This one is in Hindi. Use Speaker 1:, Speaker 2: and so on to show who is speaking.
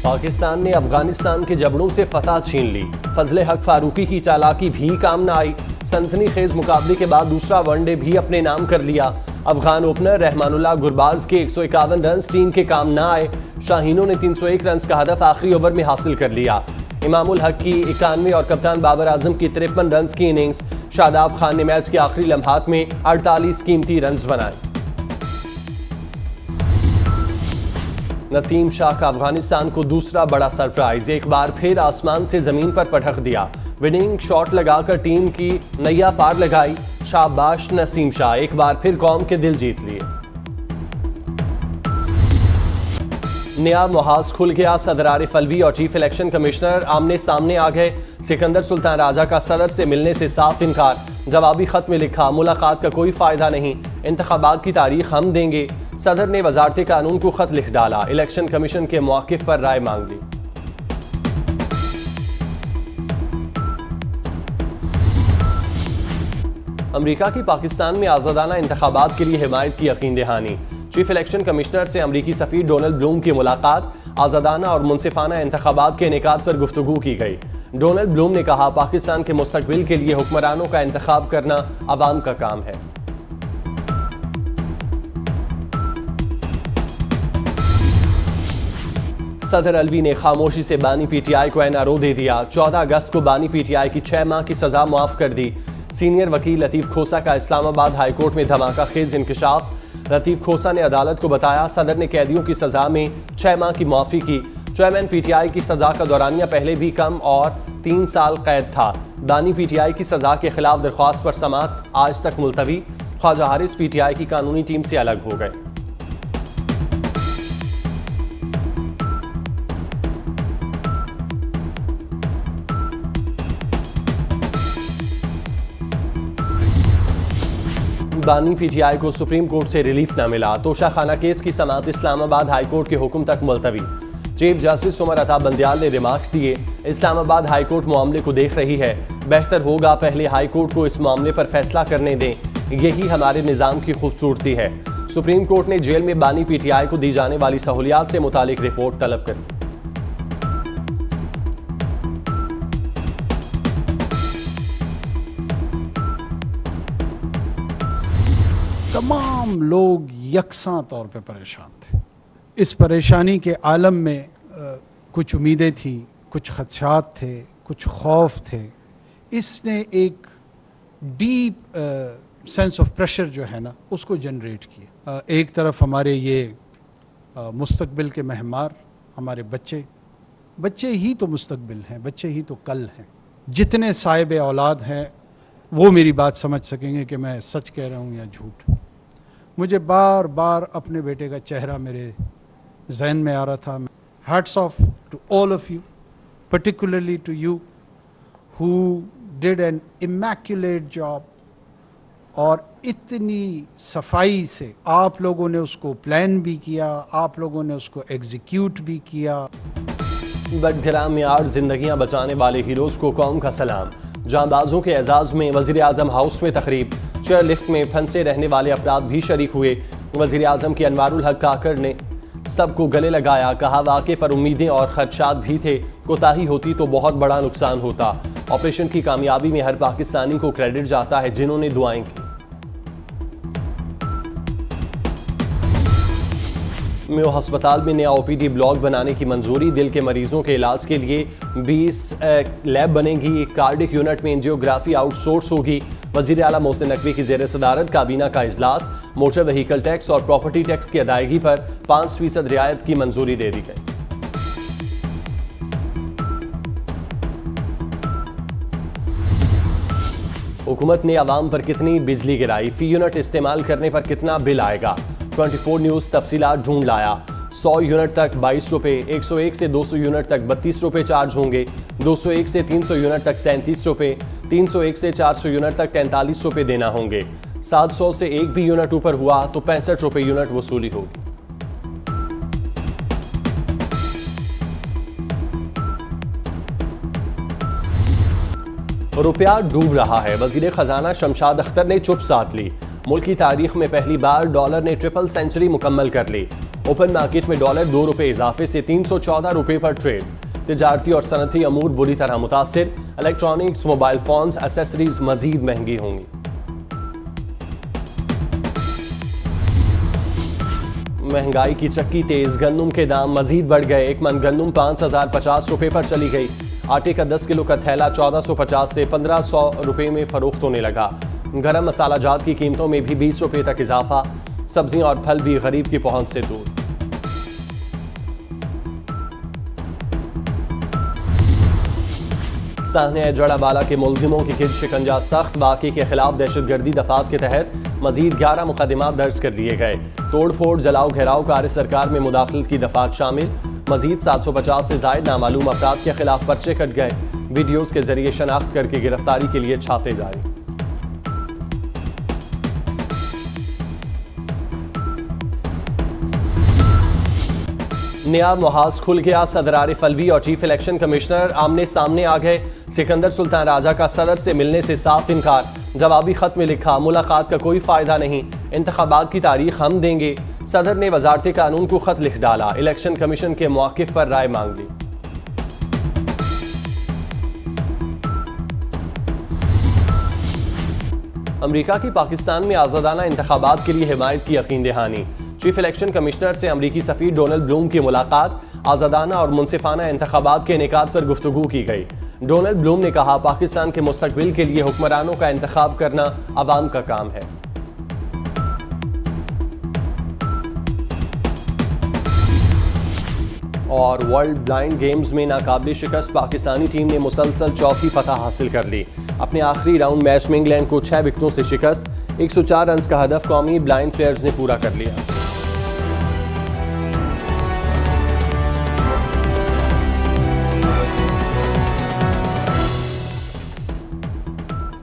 Speaker 1: पाकिस्तान ने अफगानिस्तान के जबड़ों से फतह छीन ली। फजले हक फारूकी की चालाकी भी काम न आई। सनसनी खेज मुकाबले के बाद दूसरा वनडे भी अपने नाम कर लिया। अफगान ओपनर रहमानुल्लाह गुरबाज के 151 रन टीम के काम न आए। शाहीनों ने 301 रन का हदफ आखिरी ओवर में हासिल कर लिया। इमामुल हक की 91 और कप्तान बाबर आजम की 53 रन की इनिंग्स। शादाब खान ने मैच के आखिरी लम्हात में 48 कीमती रन बनाए। नसीम शाह का अफगानिस्तान को दूसरा बड़ा सरप्राइज, एक बार फिर आसमान से जमीन पर पटक दिया। विनिंग शॉट लगाकर टीम की नैया पार लगाई। शाबाश नसीम शाह, एक बार फिर कौम के दिल जीत लिए। नया मुहाज खुल गया। सदर आरिफ अलवी और चीफ इलेक्शन कमिश्नर आमने सामने आ गए। सिकंदर सुल्तान राजा का सदर से मिलने से साफ इनकार। जवाबी खत में लिखा, मुलाकात का कोई फायदा नहीं, इंतखाबात की तारीख हम देंगे। सदर ने वजारत कानून को खत लिख डाला। इलेक्शन कमीशन के मौक़िफ़ पर राय मांग ली। अमरीका की पाकिस्तान में आज़ादाना इंतखाबात के लिए हिमायत की यकीन दहानी। चीफ इलेक्शन कमिश्नर से अमरीकी सफ़ीर डोनाल्ड ब्लूम की मुलाकात। आज़ादाना और मुनसिफाना इंतखाबात के इनेकाद पर गुफ्तगू की गई। डोनाल्ड ब्लूम ने कहा, पाकिस्तान के मुस्तकबिल के लिए हुक्मरानों का इंतखाब करना अवाम का काम है। सदर अलवी ने खामोशी से बानी पीटीआई को एनआरओ दे दिया। 14 अगस्त को बानी पीटीआई की 6 माह की सजा माफ कर दी। सीनियर वकील लतीफ़ खोसा का इस्लामाबाद हाईकोर्ट में धमाका खेज इंकशाफ। लतीफ़ खोसा ने अदालत को बताया, सदर ने कैदियों की सजा में 6 माह की माफी की। चेयरमैन पीटीआई की सजा का दौरानिया पहले भी कम और 3 साल कैद था। बानी पीटीआई की सजा के खिलाफ दरख्वास्त पर समाअत आज तक मुलतवी। ख्वाजा हारिस पीटीआई की कानूनी टीम से अलग हो गए। बानी पीटीआई को सुप्रीम कोर्ट से रिलीफ न मिला। तोशाखाना केस की समाअत इस्लामाबाद हाई कोर्ट के हुक्म तक मुलतवी। चीफ जस्टिस उमर अता बंदयाल ने रिमार्क्स दिए, इस्लामाबाद हाई कोर्ट मामले को देख रही है। बेहतर होगा पहले हाई कोर्ट को इस मामले पर फैसला करने दें, यही हमारे निज़ाम की खूबसूरती है। सुप्रीम कोर्ट ने जेल में बानी पीटीआई को दी जाने वाली सहूलियात से मुतालिक रिपोर्ट तलब कर दी।
Speaker 2: तमाम लोग यकसां तौर पे परेशान थे। इस परेशानी के आलम में कुछ उम्मीदें थी, कुछ खदशात थे, कुछ खौफ थे। इसने एक डीप सेंस ऑफ प्रेशर जो है ना उसको जनरेट किया। एक तरफ हमारे ये मुस्तकबिल के महमार, हमारे बच्चे ही तो मुस्तकबिल हैं, बच्चे ही तो कल हैं। जितने साहिब औलाद हैं वो मेरी बात समझ सकेंगे कि मैं सच कह रहा हूँ या झूठ। मुझे बार बार अपने बेटे का चेहरा मेरे जहन में आ रहा था। Hats off to all of you, particularly to you who did an immaculate job. और इतनी सफाई से आप लोगों ने उसको प्लान भी किया, आप लोगों ने उसको एग्जीक्यूट भी किया।
Speaker 1: बदगिराह मियार जिंदगियां बचाने वाले हीरोज को कौम का सलाम। जांबाजों के एजाज में वज़ीर आज़म हाउस में तकरीब। चेयर लिफ्ट में फंसे रहने वाले अफराद भी शरीक हुए। वज़ीर आज़म के अनवारुल हक काकड़ ने सबको गले लगाया। कहा, वाक़े पर उम्मीदें और खदशात भी थे, कोताही होती तो बहुत बड़ा नुकसान होता। ऑपरेशन की कामयाबी में हर पाकिस्तानी को क्रेडिट जाता है जिन्होंने दुआएं की। मेयो हस्पताल में नया ओपीडी ब्लॉक बनाने की मंजूरी। दिल के मरीजों के इलाज के लिए 20 लैब बनेगी। कार्डिक यूनिट में एंजियोग्राफी आउटसोर्स होगी। वज़ीर आला मोहसिन नकवी की ज़ेर सदारत काबीना का इजलास। मोटर व्हीकल टैक्स और प्रॉपर्टी टैक्स की अदायगी पर 5% रियायत की मंजूरी दे दी गई। हुकूमत ने अवाम पर कितनी बिजली गिराई, फी यूनिट इस्तेमाल करने पर कितना बिल आएगा। 24 न्यूज़ तफसीलात ढूंढ लाया। 100 यूनिट तक 22 रुपये, 101 से 200 यूनिट तक 32 रुपये चार्ज होंगे। 201 से 300 यूनिट तक 37 रुपये, 301 से 400 यूनिट तक 43 रुपये देना होंगे। 700 से एक भी यूनिट ऊपर हुआ तो 65 रुपये यूनिट वसूली होगी। रुपया डूब रहा है, वजीर खजाना शमशाद अख्तर ने चुप साध ली। मुल्क की तारीख में पहली बार डॉलर ने ट्रिपल सेंचुरी मुकम्मल कर ली। ओपन मार्केट में डॉलर 2 रुपए इजाफे से 314 रुपए पर ट्रेड। तिजारती और सनती अमूर बुरी तरह मुतासिर। इलेक्ट्रॉनिक्स, मोबाइल फोन्स, एसेसरीज मजीद महंगी होंगी। महंगाई की चक्की तेज, गंदम के दाम मजीद बढ़ गए। एक मन गंदम 5050 रुपए पर चली गई। आटे का 10 किलो का थैला 1450 से 1500 रुपए में फरोख्त होने लगा। गरम मसाला जात की कीमतों में भी 20 रुपए तक इजाफा। सब्जियां और फल भी गरीब की पहुंच से दूर। साहने जड़ाबाला के मुलजिमों की खिद शिकंजा सख्त। बाकी के खिलाफ दहशतगर्दी दफात के तहत मजीद 11 मुकदमात दर्ज कर लिए गए। तोड़ फोड़, जलाओ घेराव, कार्य सरकार में मुदाखलत की दफात शामिल। मजीद 750 से जायद नामालूम अफराद के खिलाफ पर्चे कट गए। वीडियोज के जरिए शनाख्त करके गिरफ्तारी के लिए छापे जारी। नया मुहाज खुल गया। सदर आरिफ अलवी और चीफ इलेक्शन कमिश्नर आमने सामने आ गए। सिकंदर सुल्तान राजा का सदर से मिलने से साफ इनकार। जवाबी खत में लिखा, मुलाकात का कोई फायदा नहीं, इंतखाबात की तारीख हम देंगे। सदर ने वजारत कानून को खत लिख डाला। इलेक्शन कमीशन के मौक़िफ़ पर राय मांग ली। अमरीका की पाकिस्तान में आज़ादाना इंतखाबात के लिए हिमायत की यकीन दहानी। चीफ इलेक्शन कमिश्नर से अमरीकी सफीर डोनाल्ड ब्लूम की मुलाकात। आज़ादाना और मुनसिफाना इंतखाबात के इनेकाद पर गुफ्तगू की गई। डोनाल्ड ब्लूम ने कहा, पाकिस्तान के मुस्तकबिल के लिए हुक्मरानों का इंतखाब करना अवाम का काम है। और वर्ल्ड ब्लाइंड गेम्स में नाकाबिल शिकस्त पाकिस्तानी टीम ने मुसलसल चौथी फतह हासिल कर ली। अपने आखिरी राउंड मैच में इंग्लैंड को 6 विकेटों से शिकस्त। 104 रन का हदफ कौमी ब्लाइंड प्लेयर्स ने पूरा कर लिया।